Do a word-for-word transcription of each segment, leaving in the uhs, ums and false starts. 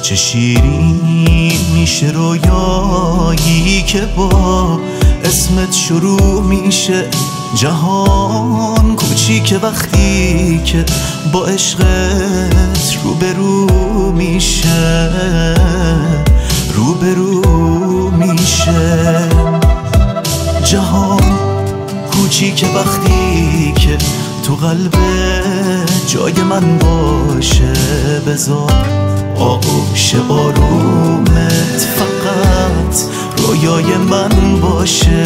چه شیرین میشه رویایی که با اسمت شروع میشه جهان کوچیکه وقتی که با عشقت روبرو میشه روبرو میشه جهان کوچیکه وقتی که تو قلب جای من باشه بذار آغوش آرومت فقط رویای من باشه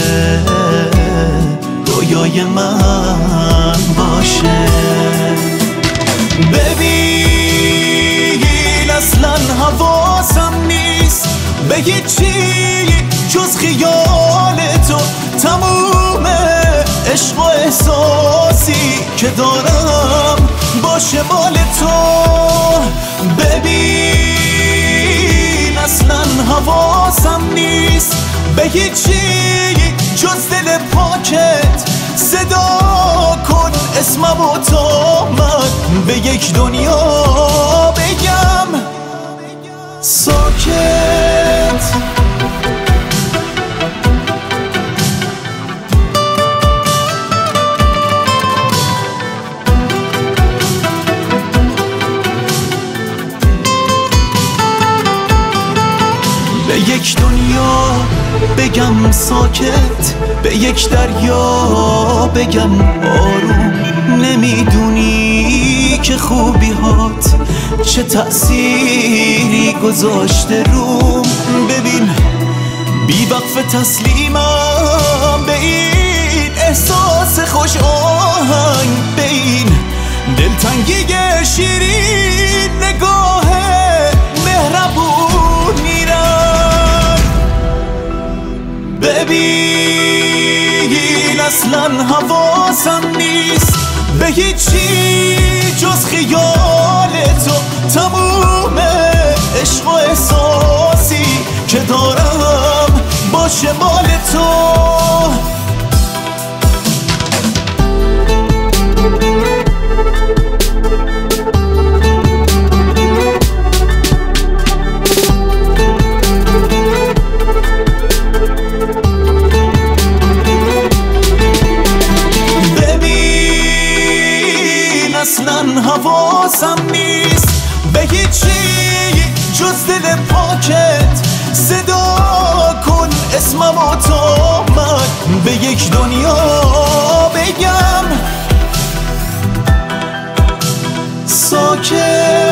رویای من باشه ببین اصلا حواسم نیست به هیچی جز خیال تو تموم عشق و احساسی که دارم باشه مال تو ببین اصلا حواسم نیست به هیچی جز دل پاکت صدا کن اسمم و تا من به یک دنیا بگم ساکت به یک دنیا بگم ساکت به یک دریا بگم آروم نمیدونی که خوبی هات چه تأثیری گذاشته روم ببین بی وقف تسلیمم به این احساس خوش آهنگ به این دلتنگی شیرین نگاه مهربون میرم ببین اصلا حواسم نیست به هیچی جز خیال تو تموم عشق و احساسی که دارم باشه مال تو اصلا حواسم نیست به هیچی جز دل پاکت صدا کن اسمم و تا من به یک دنیا بگم ساکت